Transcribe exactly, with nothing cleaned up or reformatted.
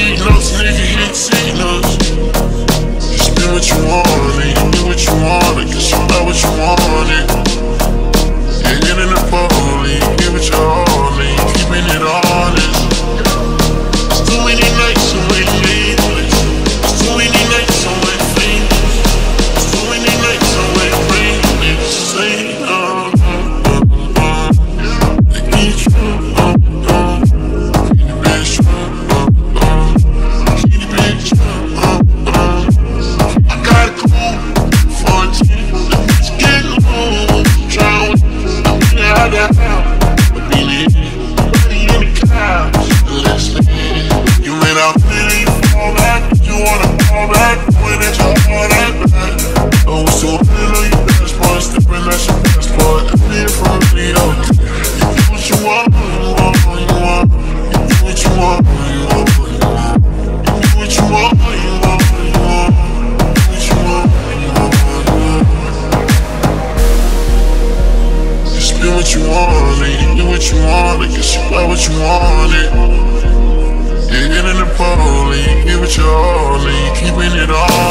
Heat notes, nigga, hit seat notes. You spend what you want, and you do what you want, and guess you got what you wanted. Yeah, get in the pole, and you give it your all, and you keeping it honest. It's too many nights away, faithless. It's too many nights away, faithless. It's too many nights away, faithless. Say no. I need you, oh, oh. Keep the bitch, oh, oh. Keep the bitch, oh, oh. I got a cool fourteen. The bitch getting home. Trying to get out of the house. But be lit, body in the couch. Let's live. You made out really fall back. You wanna fall back. When it's all that bad. Oh, it's so little, you best boy. Stepping at your best boy. I live from the old. You do what you want, you want, you want. You do what you want, you want, you want. You do what you want, you want, you want. You do what you want, you want, you want. You spend what you want, and you do what you want. I guess you got what you wanted. You get in the pole, and you give it your all, and you keeping it all.